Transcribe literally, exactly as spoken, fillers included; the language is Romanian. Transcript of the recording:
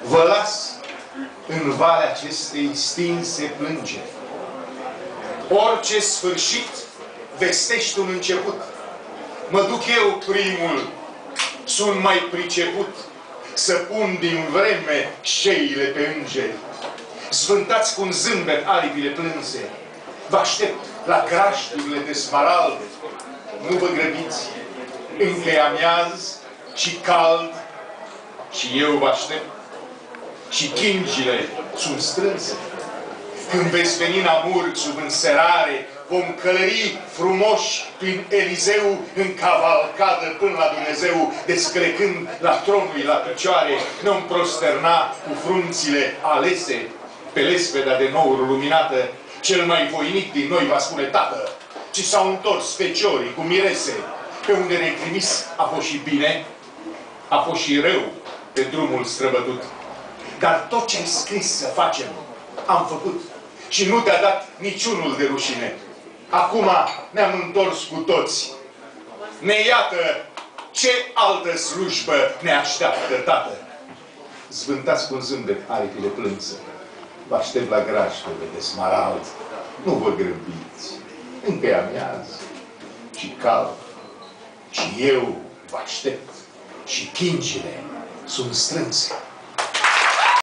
Vă las în valea acestei stinse plângeri. Orice sfârșit vestește un început. Mă duc eu primul, sunt mai priceput să pun din vreme șeile pe îngeri. Zvântați cu un zâmbet aripile plânse. Vă aștept la grașturile de smaralde. Nu vă grăbiți, încă e amiaz și cald și eu vă aștept. Și chingile sunt strânse. Când veți veni în amur sub înserare, vom călări frumoși prin Elizeu în cavalcadă până la Dumnezeu, descrecând la tronul la picioare, ne-om prosterna cu frunțile alese pe lesveda de nouri luminată. Cel mai voinic din noi va spune: Tată, ci s-au întors feciorii cu mirese. Pe unde ne-ai trimis a fost și bine, a fost și rău pe drumul străbătut. Dar tot ce ai scris să facem, am făcut. Și nu te-a dat niciunul de rușine. Acum ne-am întors cu toți. Ne iată ce altă slujbă ne așteaptă, Tată. Zvântați cu un zâmbet aripile plânse. Vă aștept la grașturile de smarald. Nu vă grăbiți. Încă e amiază și cald. Și eu vă aștept. Și chingile sunt strânse.